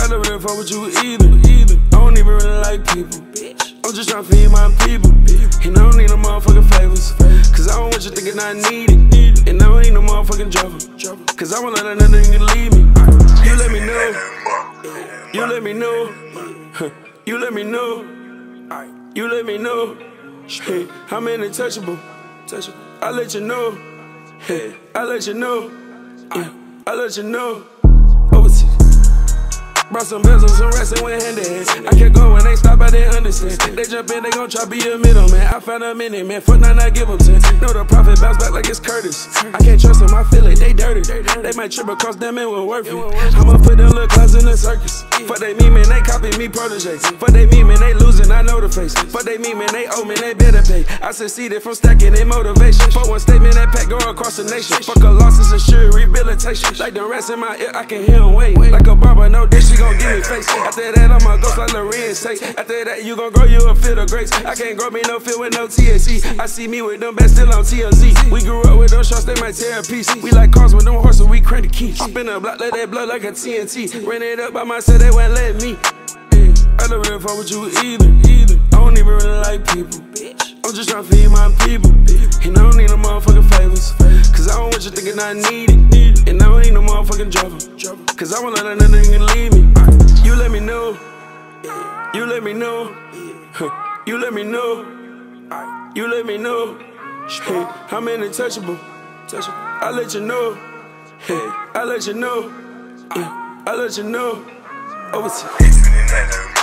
I never really fuck with you either. I don't even really like people. I'm just tryna feed my people. And I don't need no motherfucking favors. Cause I don't want you thinking I need it. And I don't need no motherfucking trouble. Cause I won't let another nigga leave me. You let me know. You let me know. You let me know. You let me know. Hey, I'm untouchable. I let you know. Hey, I let you know. I let you know. Overseas. Brought some bezels, some rats and went hand in hand. I kept going, they stop, I didn't understand. They jump in, they gon' try be a middleman. I found a minute, man, fuck not give them 10. Know the profit bounce back like it's Curtis. I can't trust them, I feel it, they dirty. They might trip across them, it was worth it. I'ma put them little clouds in the circus. Fuck they me, man, they copy me protege. Fuck they me, man, they losing, I know the face. Fuck they me, man, they owe me, they better pay. I succeeded from stacking their motivation. Fuck one statement, that pack go across the nation. Fuck a loss is assured rehabilitation. Like the rest in my ear, I can hear them wait. Like a barber, no dish, she gon' give me face. After that, I'm a ghost like Lorenz say. After that, you gon' grow, you a fit of grace. I can't grow me no fit with no THC. I see me with them best still on TLZ. We grew up with those shots, they might tear a piece. We like cars with them horses, we crank the keys. Spin a block, let that blood like a TNT. Ran it up by myself, they wouldn't let me. I never really fuck with you either. I don't even really like people. I'm just tryna feed my people. And I don't need no motherfucking favors. Cause I don't want you thinking I need it. And I don't need no motherfucking trouble. Cause I won't let another nigga leave me. You let me know. You let me know. You let me know. You let me know. Hey, I'm untouchable. I let you know. Hey, I let you know. I let you know. Overseas.